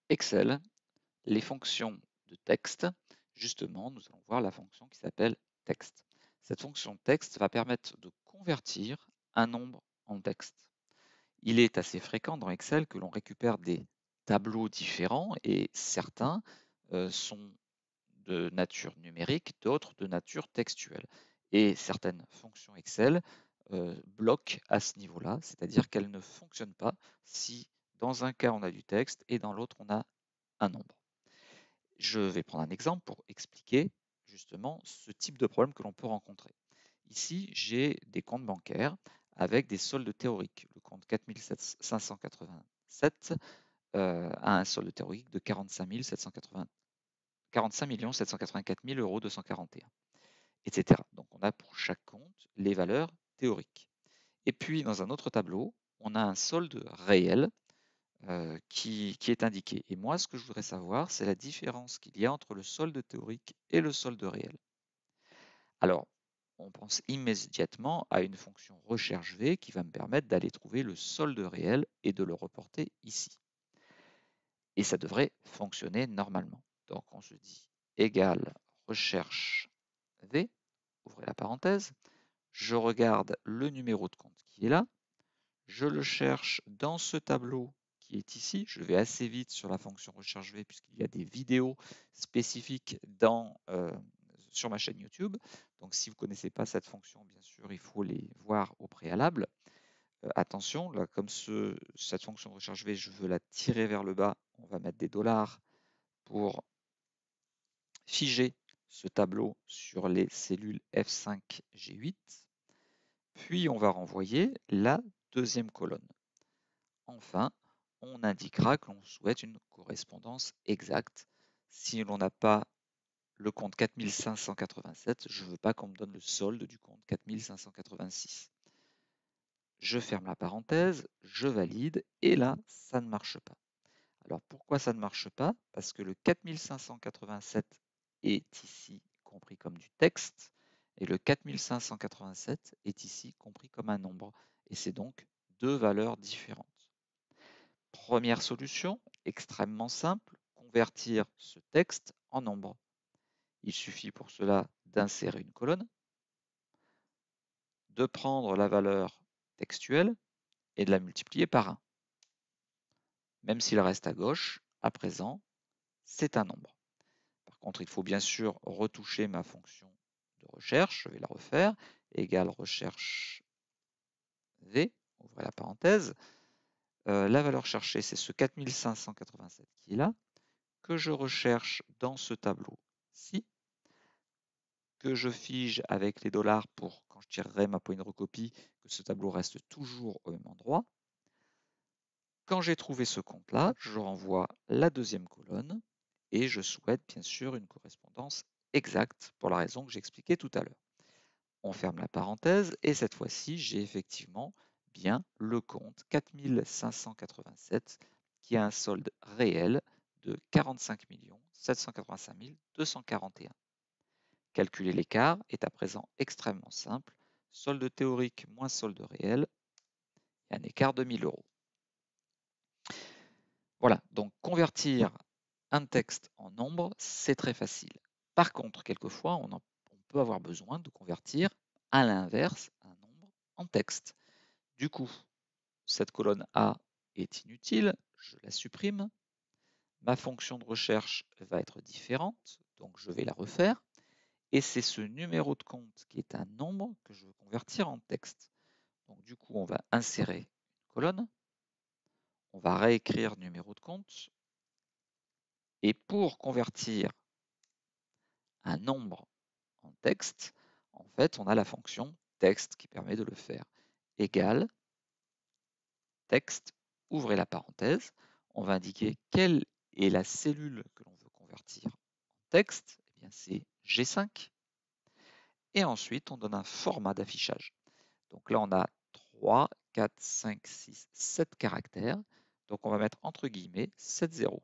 Excel, les fonctions de texte, justement, nous allons voir la fonction qui s'appelle texte. Cette fonction texte va permettre de convertir un nombre en texte. Il est assez fréquent dans Excel que l'on récupère des tableaux différents et certains sont de nature numérique, d'autres de nature textuelle. Et certaines fonctions Excel bloquent à ce niveau-là, c'est-à-dire qu'elles ne fonctionnent pas si dans un cas on a du texte et dans l'autre on a un nombre. Je vais prendre un exemple pour expliquer justement ce type de problème que l'on peut rencontrer. Ici, j'ai des comptes bancaires avec des soldes théoriques. Le compte 4587 a un solde théorique de 45 784 000 241, etc. Donc on a pour chaque compte les valeurs théoriques. Et puis dans un autre tableau, on a un solde réel qui est indiqué. Et moi, ce que je voudrais savoir, c'est la différence qu'il y a entre le solde théorique et le solde réel. Alors, on pense immédiatement à une fonction recherche V qui va me permettre d'aller trouver le solde réel et de le reporter ici. Et ça devrait fonctionner normalement. Donc on se dit égale recherche V, ouvrez la parenthèse, je regarde le numéro de compte qui est là, je le cherche dans ce tableau qui est ici. Je vais assez vite sur la fonction recherche V puisqu'il y a des vidéos spécifiques sur ma chaîne YouTube. Donc si vous ne connaissez pas cette fonction, bien sûr, il faut les voir au préalable. Attention, là, comme cette fonction de recherche V, je veux la tirer vers le bas, on va mettre des dollars pour figer ce tableau sur les cellules F5, G8. Puis on va renvoyer la deuxième colonne. Enfin, on indiquera que l'on souhaite une correspondance exacte. Si l'on n'a pas le compte 4587, je ne veux pas qu'on me donne le solde du compte 4586. Je ferme la parenthèse, je valide, et là, ça ne marche pas. Alors pourquoi ça ne marche pas? Parce que le 4587 est ici compris comme du texte, et le 4587 est ici compris comme un nombre, et c'est donc deux valeurs différentes. Première solution, extrêmement simple, convertir ce texte en nombre. Il suffit pour cela d'insérer une colonne, de prendre la valeur textuelle et de la multiplier par 1. Même s'il reste à gauche, à présent, c'est un nombre. Par contre, il faut bien sûr retoucher ma fonction de recherche. Je vais la refaire. Égale recherche V, ouvrez la parenthèse. La valeur cherchée, c'est ce 4587 qui est là, que je recherche dans ce tableau-ci, que je fige avec les dollars pour, quand je tirerai ma poignée de recopie, que ce tableau reste toujours au même endroit. Quand j'ai trouvé ce compte-là, je renvoie la deuxième colonne et je souhaite bien sûr une correspondance exacte pour la raison que j'expliquais tout à l'heure. On ferme la parenthèse et cette fois-ci, j'ai effectivement bien le compte 4587 qui a un solde réel de 45 785 241. Calculer l'écart est à présent extrêmement simple. Solde théorique moins solde réel, et un écart de 1000 euros. Voilà, donc convertir un texte en nombre, c'est très facile. Par contre, quelquefois, on peut avoir besoin de convertir à l'inverse un nombre en texte. Du coup, cette colonne A est inutile, je la supprime. Ma fonction de recherche va être différente, donc je vais la refaire. Et c'est ce numéro de compte qui est un nombre que je veux convertir en texte. Donc du coup, on va insérer une colonne, on va réécrire numéro de compte, et pour convertir un nombre en texte, en fait, on a la fonction texte qui permet de le faire. Égale texte, ouvrez la parenthèse, on va indiquer quelle est la cellule que l'on veut convertir en texte, eh bien c'est G5, et ensuite on donne un format d'affichage. Donc là, on a 3, 4, 5, 6, 7 caractères. Donc on va mettre entre guillemets 7 zéros.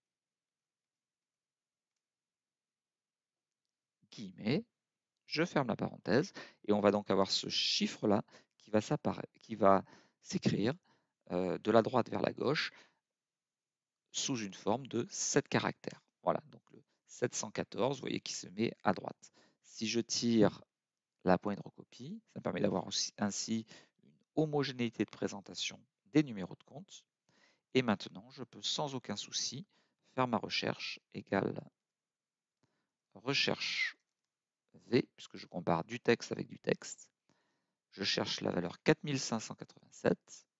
Guillemets, je ferme la parenthèse, et on va donc avoir ce chiffre-là qui va s'écrire de la droite vers la gauche sous une forme de 7 caractères. Voilà, donc le 714, vous voyez, qui se met à droite. Si je tire la poindre copie, ça me permet d'avoir ainsi une homogénéité de présentation des numéros de compte. Et maintenant, je peux sans aucun souci faire ma recherche égale recherche V, puisque je compare du texte avec du texte. Je cherche la valeur 4587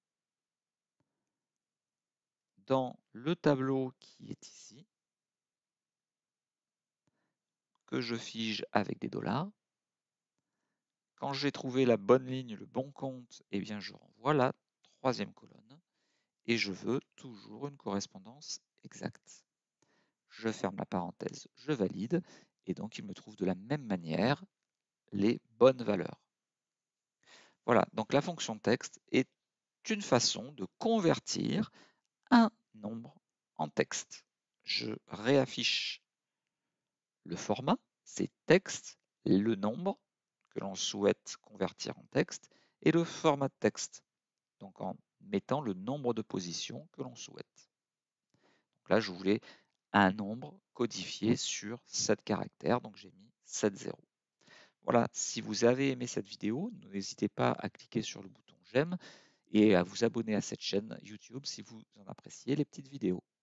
dans le tableau qui est ici, que je fige avec des $. Quand j'ai trouvé la bonne ligne, le bon compte, eh bien je renvoie la troisième colonne et je veux toujours une correspondance exacte. Je ferme la parenthèse, je valide et donc il me trouve de la même manière les bonnes valeurs. Voilà, donc la fonction texte est une façon de convertir un nombre en texte. Je réaffiche le format, c'est texte, le nombre que l'on souhaite convertir en texte et le format de texte, donc en mettant le nombre de positions que l'on souhaite. Donc là, je voulais un nombre codifié sur 7 caractères, donc j'ai mis 7 zéros. Voilà, si vous avez aimé cette vidéo, n'hésitez pas à cliquer sur le bouton j'aime et à vous abonner à cette chaîne YouTube si vous en appréciez les petites vidéos.